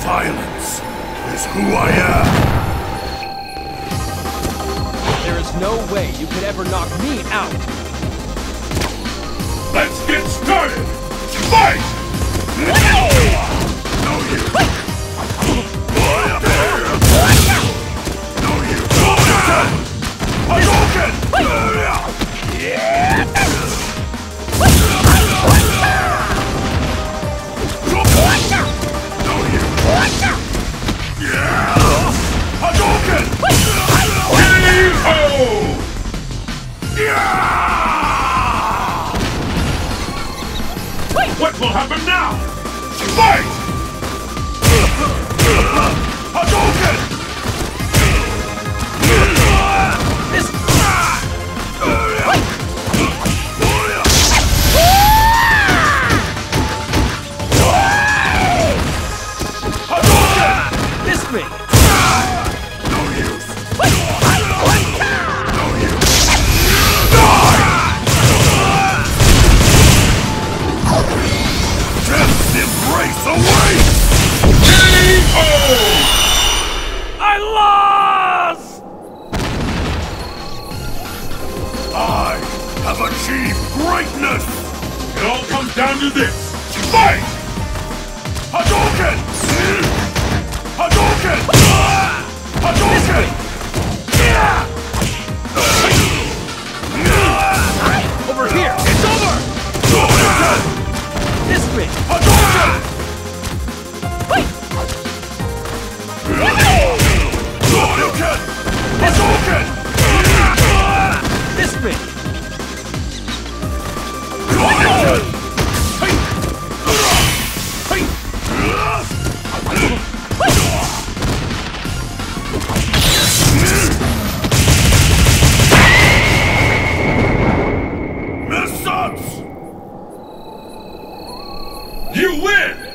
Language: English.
Silence is who I am. There is no way you could ever knock me out. Let's get started! Fight! No, you! No, you! Hadouken! Hadouken! What will happen now? Fight! Hadouken! This... Hadouken! This me! No use! No use! Die! Death's embrace awaits! K.O. I lost! I have achieved greatness! It all comes down to this! Fight! Hadouken! Hadouken! Hadouken! Over here! It's over! Hadouken! This me! Hadouken! Wait! Hadouken! Hadouken! This me! Hadouken! Miss-ups! You win!